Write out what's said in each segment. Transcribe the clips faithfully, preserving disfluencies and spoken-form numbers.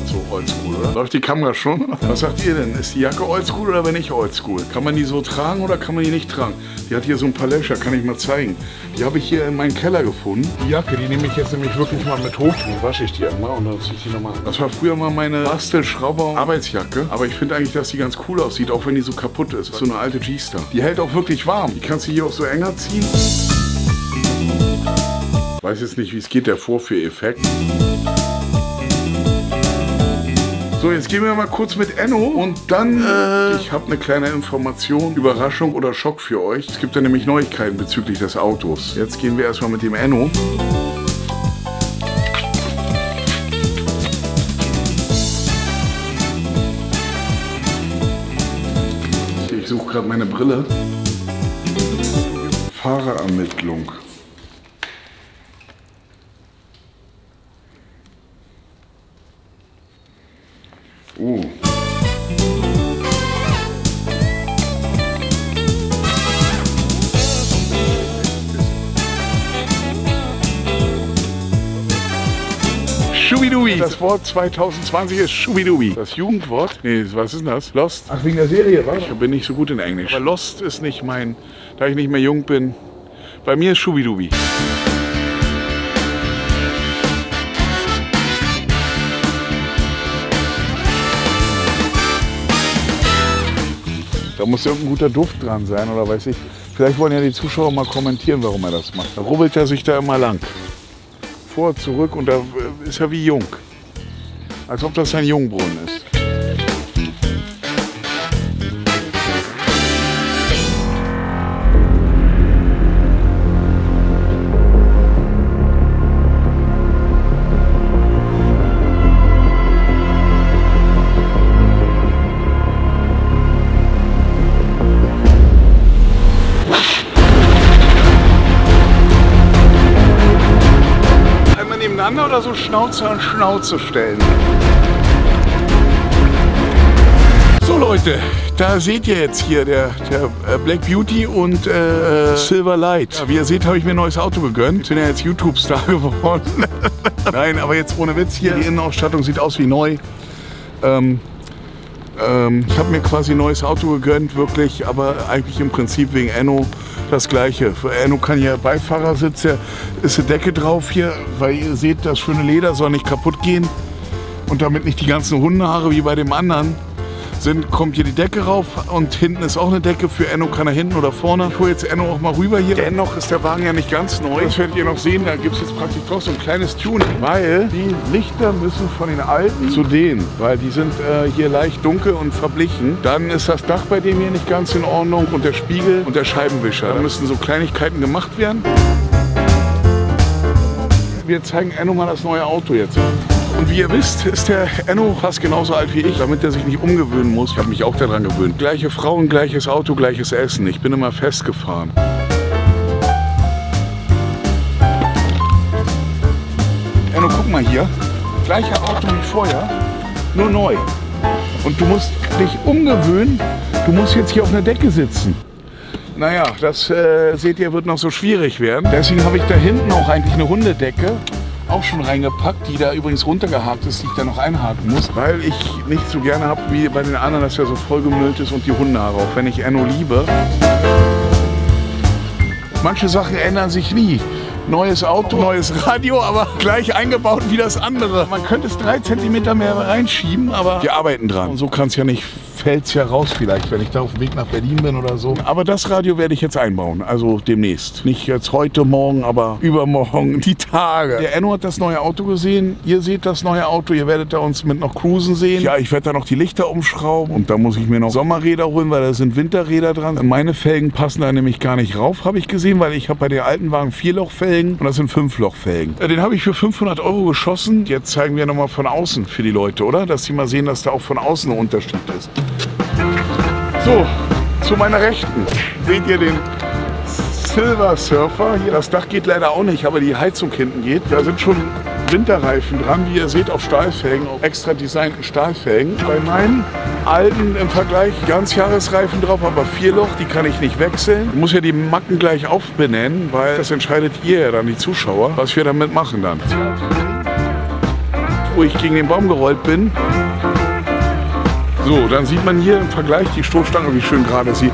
so oldschool, oder? Läuft die Kamera schon? Was sagt ihr denn? Ist die Jacke oldschool oder bin ich oldschool? Kann man die so tragen oder kann man die nicht tragen? Die hat hier so ein paar Löcher, kann ich mal zeigen. Die habe ich hier in meinem Keller gefunden. Die Jacke, die nehme ich jetzt nämlich wirklich mal mit hoch. Dann wasche ich die einmal und dann ziehe ich die nochmal an. Das war früher mal meine Bastel-Schrauber-Arbeitsjacke. Aber ich finde eigentlich, dass die ganz cool aussieht, auch wenn die so kaputt ist. So eine alte G-Star. Die hält auch wirklich warm. Die kannst du hier auch so enger ziehen. Weiß jetzt nicht, wie es geht, der Vorführeffekt. So, jetzt gehen wir mal kurz mit Enno und dann, äh, ich habe eine kleine Information, Überraschung oder Schock für euch. Es gibt ja nämlich Neuigkeiten bezüglich des Autos. Jetzt gehen wir erstmal mit dem Enno. Ich suche gerade meine Brille. Fahrerermittlung. Oh. Schubidubi. Das Wort zwanzig zwanzig ist Schubidubi. Das Jugendwort? Nee, was ist denn das? Lost? Ach, wegen der Serie, was? Ich bin nicht so gut in Englisch. Aber Lost ist nicht mein, da ich nicht mehr jung bin. Bei mir ist Schubidubi. Da muss irgendein guter Duft dran sein oder weiß ich. Vielleicht wollen ja die Zuschauer mal kommentieren, warum er das macht. Da rubbelt er sich da immer lang. Vor, zurück und da ist er wie jung. Als ob das ein Jungbrunnen ist. Oder so Schnauze an Schnauze stellen. So Leute, da seht ihr jetzt hier der, der Black Beauty und äh, Silver Light. Ja, wie ihr seht, habe ich mir ein neues Auto gegönnt. Ich bin ja jetzt YouTube-Star geworden. Nein, aber jetzt ohne Witz hier. Die Innenausstattung sieht aus wie neu. Ähm, ähm, ich habe mir quasi ein neues Auto gegönnt, wirklich, aber eigentlich im Prinzip wegen Enno das Gleiche. Für Enno kann hier Beifahrersitz, ja, ist eine Decke drauf hier, weil ihr seht, das schöne Leder soll nicht kaputt gehen. Und damit nicht die ganzen Hundehaare wie bei dem anderen sind, kommt hier die Decke rauf und hinten ist auch eine Decke. Für Enno kann er hinten oder vorne. Ich hole jetzt Enno auch mal rüber hier. Dennoch ist der Wagen ja nicht ganz neu. Das werdet ihr noch sehen, da gibt es jetzt praktisch doch so ein kleines Tuning. Weil die Lichter müssen von den alten zu denen, weil die sind äh, hier leicht dunkel und verblichen. Dann ist das Dach bei dem hier nicht ganz in Ordnung und der Spiegel und der Scheibenwischer. Da müssen so Kleinigkeiten gemacht werden. Wir zeigen Enno mal das neue Auto jetzt. Und wie ihr wisst, ist der Enno fast genauso alt wie ich, damit er sich nicht umgewöhnen muss. Ich habe mich auch daran gewöhnt. Gleiche Frauen, gleiches Auto, gleiches Essen. Ich bin immer festgefahren. Enno, guck mal hier. Gleiche Auto wie vorher, nur neu. Und du musst dich umgewöhnen. Du musst jetzt hier auf einer Decke sitzen. Naja, das äh, seht ihr, wird noch so schwierig werden. Deswegen habe ich da hinten auch eigentlich eine Hundedecke auch schon reingepackt, die da übrigens runtergehakt ist, die ich da noch einhaken muss, weil ich nicht so gerne habe wie bei den anderen, dass er so vollgemüllt ist und die Hundehaare, auch wenn ich Enno liebe. Manche Sachen ändern sich nie. Neues Auto, neues Radio, aber gleich eingebaut wie das andere. Man könnte es drei Zentimeter mehr reinschieben, aber wir arbeiten dran. Und so kann es ja nicht, fällt es ja raus vielleicht, wenn ich da auf dem Weg nach Berlin bin oder so. Aber das Radio werde ich jetzt einbauen, also demnächst. Nicht jetzt heute, morgen, aber übermorgen, die Tage. Der Enno hat das neue Auto gesehen, ihr seht das neue Auto, ihr werdet da uns mit noch cruisen sehen. Ja, ich werde da noch die Lichter umschrauben und da muss ich mir noch Sommerräder holen, weil da sind Winterräder dran. Meine Felgen passen da nämlich gar nicht rauf, habe ich gesehen, weil ich habe bei den alten Wagen Vierlochfelgen und das sind Fünflochfelgen. Den habe ich für fünfhundert Euro geschossen. Jetzt zeigen wir nochmal von außen für die Leute, oder? Dass sie mal sehen, dass da auch von außen ein Unterschied ist. So, zu meiner Rechten seht ihr den Silver Surfer. Hier, das Dach geht leider auch nicht, aber die Heizung hinten geht. Da sind schon Winterreifen dran, wie ihr seht, auf Stahlfelgen, auf extra designten Stahlfelgen. Bei meinen alten im Vergleich Ganzjahresreifen drauf, aber Vierloch, die kann ich nicht wechseln. Ich muss ja die Macken gleich aufbenennen, weil das entscheidet ihr ja dann, die Zuschauer, was wir damit machen dann. wo ich gegen den Baum gerollt bin. So, dann sieht man hier im Vergleich die Stoßstange, wie schön gerade sie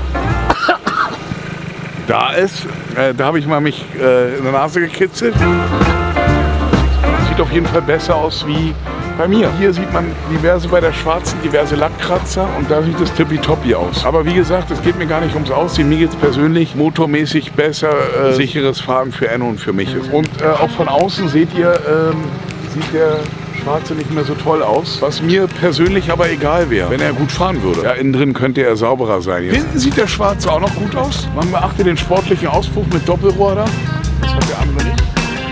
da ist. Äh, da habe ich mal mich äh, in der Nase gekitzelt. Sieht auf jeden Fall besser aus wie bei mir. Hier sieht man diverse bei der schwarzen, diverse Lackkratzer und da sieht es tippitoppi aus. Aber wie gesagt, es geht mir gar nicht ums Aussehen. Mir geht es persönlich motormäßig besser, äh, sicheres Fahren für Enno und für mich ist. Und äh, auch von außen seht ihr, ähm, sieht der Schwarze nicht mehr so toll aus, was mir persönlich aber egal wäre, wenn er gut fahren würde. Ja, innen drin könnte er sauberer sein. Jetzt. Hinten sieht der Schwarze auch noch gut aus. Man beachte den sportlichen Auspuff mit Doppelrohr da. Das hat der andere nicht.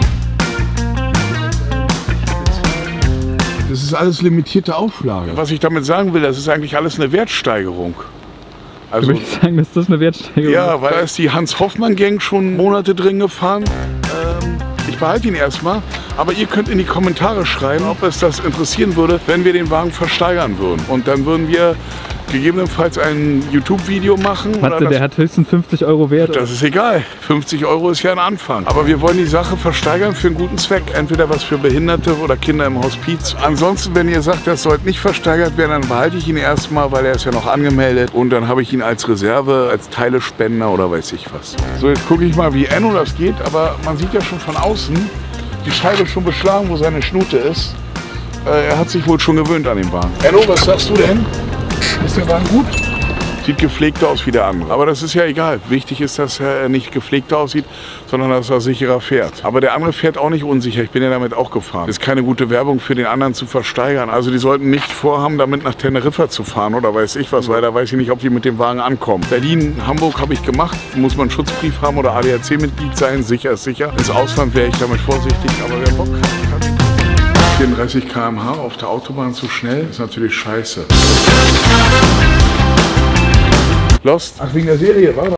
Das ist alles limitierte Auflage. Was ich damit sagen will, das ist eigentlich alles eine Wertsteigerung. Also, du willst sagen, dass das eine Wertsteigerung ist? Ja, weil da ist die Hans-Hoffmann-Gang schon Monate drin gefahren. Ähm, ich behalte ihn erstmal. Aber ihr könnt in die Kommentare schreiben, ob es das interessieren würde, wenn wir den Wagen versteigern würden. Und dann würden wir gegebenenfalls ein YouTube-Video machen. Matze, oder der hat höchstens fünfzig Euro wert. Das ist egal. fünfzig Euro ist ja ein Anfang. Aber wir wollen die Sache versteigern für einen guten Zweck. Entweder was für Behinderte oder Kinder im Hospiz. Ansonsten, wenn ihr sagt, das sollte nicht versteigert werden, dann behalte ich ihn erstmal, weil er ist ja noch angemeldet. Und dann habe ich ihn als Reserve, als Teilespender oder weiß ich was. So, jetzt gucke ich mal, wie Enno das geht. Aber man sieht ja schon von außen, die Scheibe schon beschlagen, wo seine Schnute ist. Äh, er hat sich wohl schon gewöhnt an den Wagen. Enno, was sagst du denn? Ist der Wagen gut? Sieht gepflegter aus wie der andere. Aber das ist ja egal. Wichtig ist, dass er nicht gepflegter aussieht, sondern dass er sicherer fährt. Aber der andere fährt auch nicht unsicher. Ich bin ja damit auch gefahren. Das ist keine gute Werbung für den anderen zu versteigern. Also die sollten nicht vorhaben, damit nach Teneriffa zu fahren oder weiß ich was, weil da weiß ich nicht, ob die mit dem Wagen ankommen. Berlin, Hamburg habe ich gemacht. Muss man einen Schutzbrief haben oder A D A C-Mitglied sein. Sicher ist sicher. Ins Ausland wäre ich damit vorsichtig. Aber wer Bock hat, kann vierunddreißig Kilometer pro Stunde auf der Autobahn zu schnell ist natürlich scheiße. Lost? Ach, wegen der Serie, war das?